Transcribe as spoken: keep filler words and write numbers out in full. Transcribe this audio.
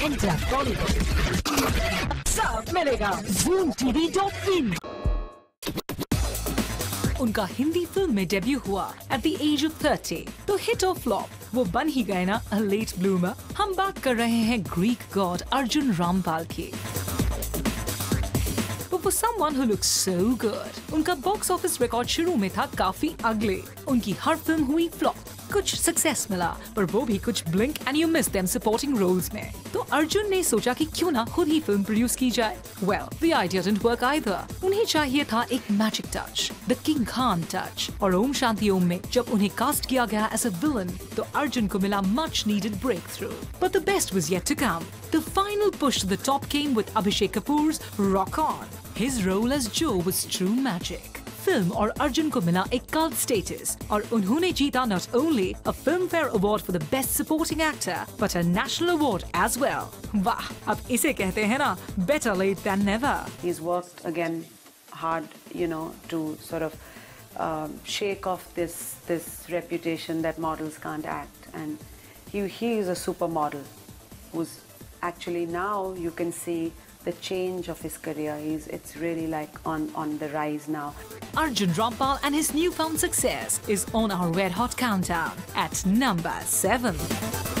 Enter Bollywood. सब मिलेगा zoom t v dot in. उनका हिंदी फिल्म में डेब्यू हुआ at the age of thirty, तो हिट और फ्लॉप वो बन ही गए ना अ लेट ब्लूमर। हम बात कर रहे हैं ग्रीक गॉड अर्जुन रामपाल की। For someone who looks so good, उनका बॉक्स ऑफिस रिकॉर्ड शुरू में था काफी अगले। उनकी हर फिल्म हुई फ्लॉप, कुछ सक्सेस मिला पर वो भी कुछ blink and you miss them supporting roles में। तो अर्जुन ने सोचा कि क्यों ना खुद ही फिल्म प्रोड्यूस की जाए। Well, the idea didn't work either. उन्हें चाहिए था एक magic touch, the king Khan touch. और ओम शांति ओम में जब उन्हें कास्ट किया गया एज अ विलन, तो अर्जुन को मिला much needed breakthrough. But the best was yet to come. The final push to the top came with Abhishek Kapoor's Rock On. His role as Joe was true magic. Film और अर्जुन को मिला एक cult status और उन्होंने जीता not only a Filmfare Award for the Best Supporting Actor, but a National Award as well. वाह, अब इसे कहते हैं ना, better late than never. He's worked again hard, you know, to sort of um, shake off this this reputation that models can't act, and he he is a supermodel who's actually now you can see the change of his career. He's, it's really like on, on the rise now. Arjun Rampal and his newfound success is on our red hot countdown at number seven.